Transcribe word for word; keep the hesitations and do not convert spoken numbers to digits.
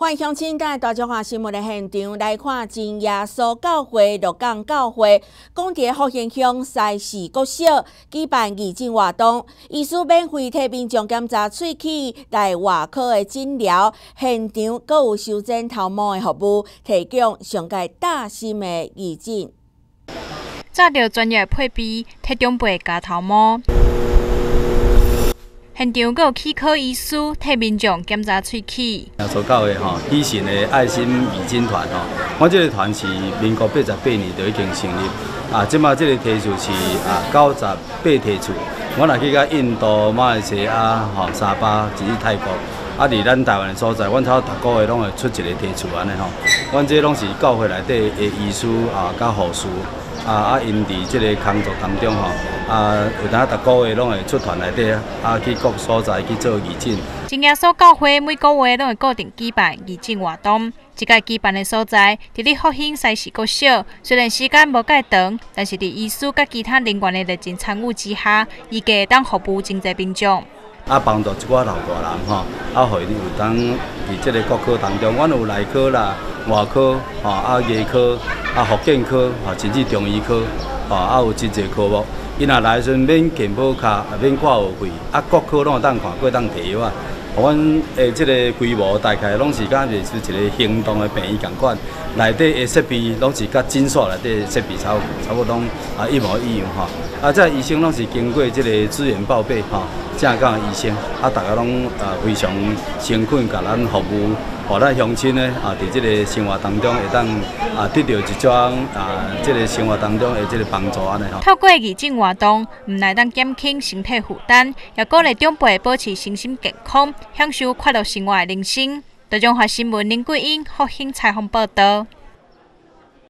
欢迎乡亲在大中华新闻的现场来看真耶稣教会鹿港教会讲伫福兴乡西市国小举办义诊活动，医师免费替民众检查喙齿、来外科的诊疗，现场阁有修剪头毛的服务，提供上界大心的义诊。 找到专业配备，替长辈夹头毛。现场阁有齿科医师替民众检查喙齿。 所教的吼，喜信的爱心义诊团吼，我这个团是民国八十八年就已经成立，啊，即马这个梯次是啊九十八梯次。我若去到印度、马来西亚、吼沙巴甚至泰国，啊，伫咱台湾的所在，阮差不多逐个月拢会出一个梯次安尼吼。阮这拢是教会内底的医师啊，甲护士。啊啊！因伫即个工作当中吼，啊，有当逐个月拢会出团内底啊，去各所在去做义诊。 真耶稣教会每个月拢会固定举办义诊活动，即个举办的所在伫咧福兴西市国小，虽然时间无介长，但是伫医师甲其他人员的热情参与之下，预计会当服务真侪民众。 啊，帮助一寡老大人吼，啊，互伊有当伫即个国科当中，阮有内科啦、外科吼，啊，牙科。啊，福建科，啊，甚至中医科，啊，啊有真侪科目，伊若来时阵免健保卡，也免挂号费，啊，各科拢会当看，过当摕药啊。阮诶，即个规模大概拢是甲类似一个行动的病院共款，内底的设备拢是甲诊所内底的设备差差不多拢啊一模一样吼。啊，这医生拢是经过即个资源报备吼，正港的医生，啊，大家拢啊非常诚恳，甲咱服务。互咱乡亲呢啊，伫即个生活当中会当啊得到一种啊，即个生活当中的即个帮助安尼吼。 透过义诊活动，毋但当减轻身体负担，也鼓励长辈保持身心健康，享受快乐生活的人生。大中华新闻林桂英福兴采访报道。